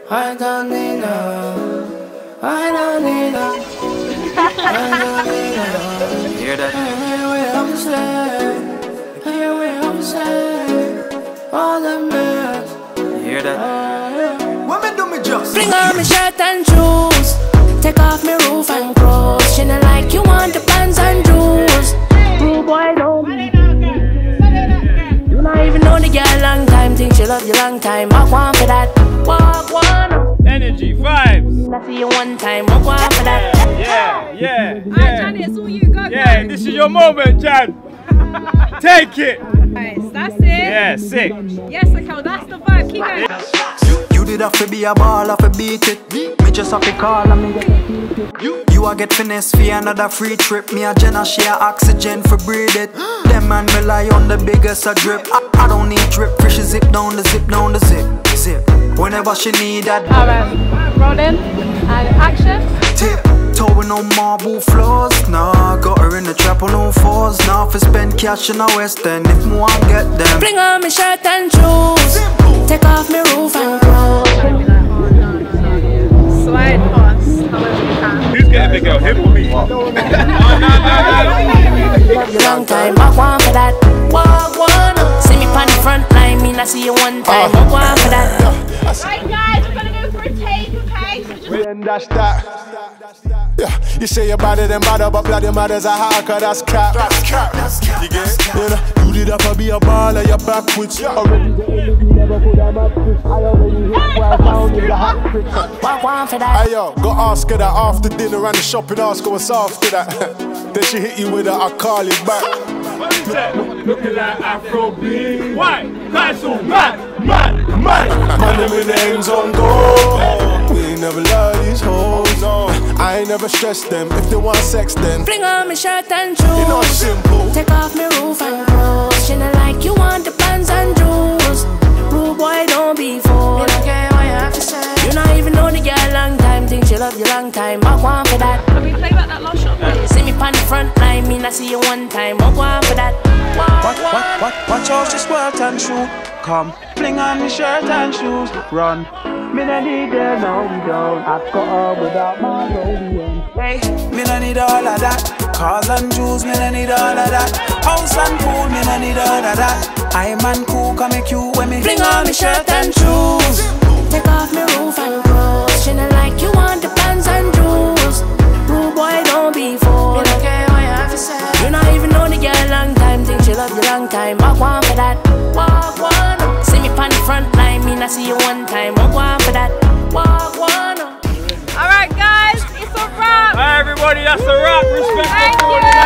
I don't need no. I don't need no. I don't need no. You hear that? All the mess. You hear that? Women do me just. Bring on my shirt and shoes. Take off my roof and clothes. She not like you want the pants and shoes. Rude boy don't. You not even know the girl long time. Think she love you long time. Walk one for that. Walk one. Energy, vibes. I see you one time. Walk one for that. Yeah. Alright, Jadee, it's all you. Go. Yeah, this is your moment, Jad. Take it. Nice, that's it. Yeah, sick. Yes, okay, that's the vibe. Keep going. You did have to be a ball, have to beat it. Me just have to call and me get it. You a get finesse for another free trip. Me a Jenna share oxygen for breathe it. Them man rely on the biggest a drip. I don't need drip, fish zip down the zip, down the zip, zip. Whenever she need that. Alright, rolling and action. Tip. Towing on marble floors, nah. Got her in the trap on all fours, nah. For spend cash in the West End, if me want get them. Bring on my shirt and shoes. Take off my roof and clothes. Slide past however you can. Who's getting the girl? Him or me? No. Long time, walk one for that. Walk one. See me on the front line, mean I see you one time. Walk one for that. Right guys, we're gonna go for a take, okay? So just And that's that. Yeah, you say you're better than better, but bloody matters a hacker, that's cap. That's cap. You get it? You know, you did up to be a baller, you're backwards. Already the energy never put a backwards. I already hit where I found in the hot tricks. Walk one for that. Hey yo, go ask her that after dinner and the shopping, ask her what's after that. Then she hit you with a I call it back. What is that? Looking like Afro B. Why? Guys so mad. Man, them with names on go. We ain't never love these hoes. No, I ain't never stressed them. If they want sex, then Bring on my shirt and shoes. you know it's simple. Take off my roof and clothes. She not like you want the pants and shoes. Rude boy, don't be fooled. You don't care what you have to say. You not even know the girl long time. Think she love you long time. Walk one for that. can we play back that last shot, please? See me on the front line, mean I see you one time. Walk one for that. Watch out, she squirt and shoe. Come, fling on me shirt and shoes. Run. Me no need them, no we don't. I've got her without my rodeo. Hey, me no need all of that. Cars and jewels, me no need all of that. House and pool, me no need all of that. I'm man cool, come make you when me Fling on my shirt and shoes. Take off my roof and clothes. She not like you want the pants and shoes. Rude boy, don't be fooled. You don't care what you have to say. You not even know the girl long time. Think she love you long time. Walk one for that. Walk one. See me on the front line, mean I see you one time. Walk one for that. Walk one. Alright guys, it's a wrap. Hi everybody, that's a wrap. Respect. Thank you.